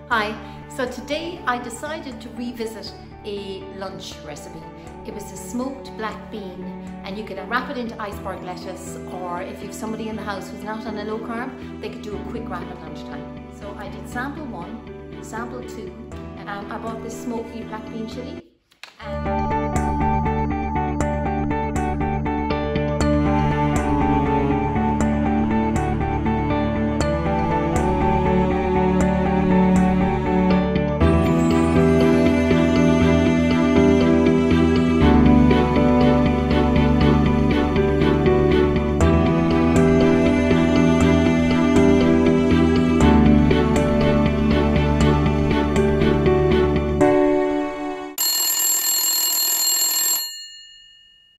Hi, so today I decided to revisit a lunch recipe. It was a smoked black bean, and you could wrap it into iceberg lettuce, or if you have somebody in the house who's not on a low carb, they could do a quick wrap at lunchtime. So I did sample 1, sample 2, and I bought this smoky black bean chili.